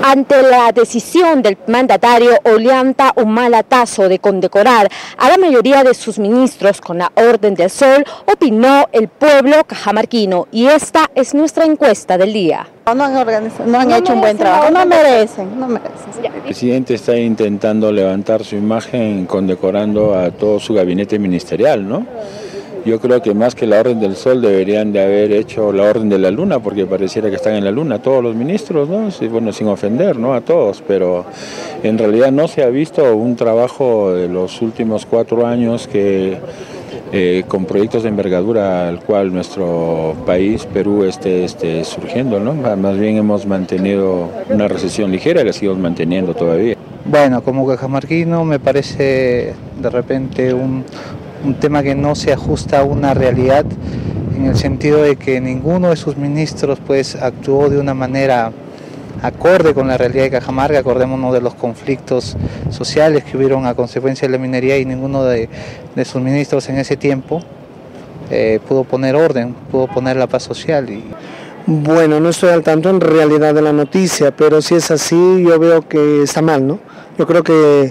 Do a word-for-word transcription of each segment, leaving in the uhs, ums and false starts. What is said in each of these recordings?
Ante la decisión del mandatario Ollanta Humala Tasso de condecorar a la mayoría de sus ministros con la Orden del Sol, opinó el pueblo cajamarquino, y esta es nuestra encuesta del día. No han, organizado, no han no hecho un buen trabajo, no merecen, no merecen. El presidente está intentando levantar su imagen condecorando a todo su gabinete ministerial, ¿no? Yo creo que más que la Orden del Sol deberían de haber hecho la Orden de la Luna, porque pareciera que están en la Luna todos los ministros, ¿no? Sí, bueno, sin ofender, ¿no? A todos, pero en realidad no se ha visto un trabajo de los últimos cuatro años que eh, con proyectos de envergadura al cual nuestro país, Perú, esté, esté surgiendo, ¿no? Más bien hemos mantenido una recesión ligera que seguimos manteniendo todavía. Bueno, como cajamarquino me parece de repente un... un tema que no se ajusta a una realidad, en el sentido de que ninguno de sus ministros pues actuó de una manera acorde con la realidad de Cajamarca. Acordémonos de los conflictos sociales que hubieron a consecuencia de la minería, y ninguno de, de sus ministros en ese tiempo eh, pudo poner orden, pudo poner la paz social. Y... Bueno, no estoy al tanto en realidad de la noticia, pero si es así yo veo que está mal, ¿no? Yo creo que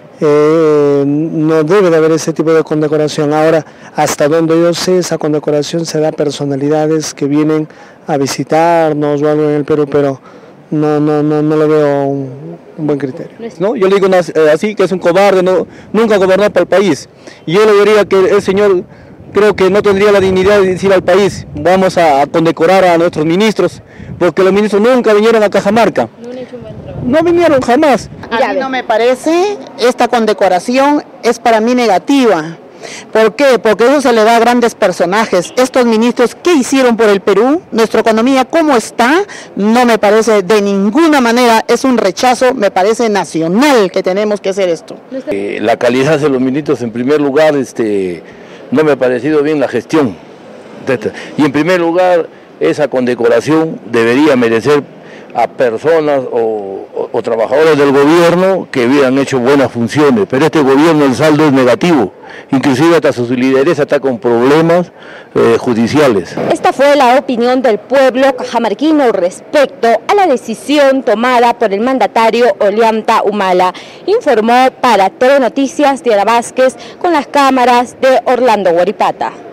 Eh, no debe de haber ese tipo de condecoración. Ahora, hasta donde yo sé, esa condecoración se da a personalidades que vienen a visitarnos o algo en el Perú, pero no no no no le veo un, un buen criterio. No, yo le digo así, que es un cobarde, no, nunca gobernó para el país. Y yo le diría que el señor creo que no tendría la dignidad de decir al país, vamos a, a condecorar a nuestros ministros, porque los ministros nunca vinieron a Cajamarca. No vinieron jamás. A mí no me parece, esta condecoración es para mí negativa. ¿Por qué? Porque eso se le da a grandes personajes. Estos ministros, ¿qué hicieron por el Perú? Nuestra economía, ¿cómo está? No me parece de ninguna manera, es un rechazo, me parece nacional que tenemos que hacer esto. Eh, la calidad de los ministros, en primer lugar, este, no me ha parecido bien la gestión. Y en primer lugar, esa condecoración debería merecer a personas o, o, o trabajadores del gobierno que hubieran hecho buenas funciones, pero este gobierno el saldo es negativo, inclusive hasta su lideresa está con problemas eh, judiciales. Esta fue la opinión del pueblo cajamarquino respecto a la decisión tomada por el mandatario Ollanta Humala. Informó para Telenoticias Diana Vázquez con las cámaras de Orlando Guaripata.